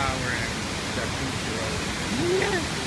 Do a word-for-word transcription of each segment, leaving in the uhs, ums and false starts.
power and jacuzzi road. Yeah.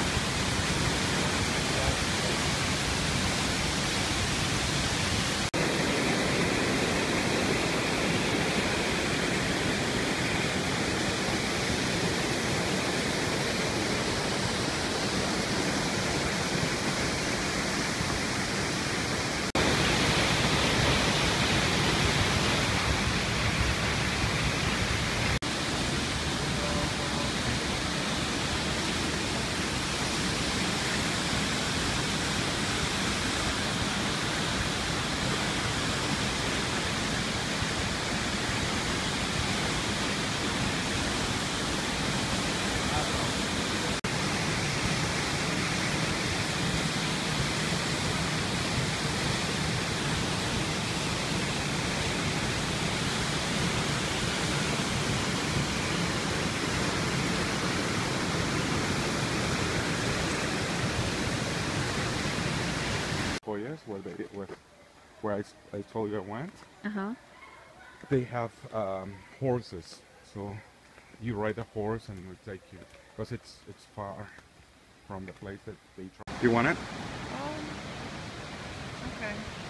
Yes, where they where, where I, I told you I went. Uh-huh. They have um, horses, so you ride a horse and it will take you because it's it's far from the place that they try. You want it? Um, okay.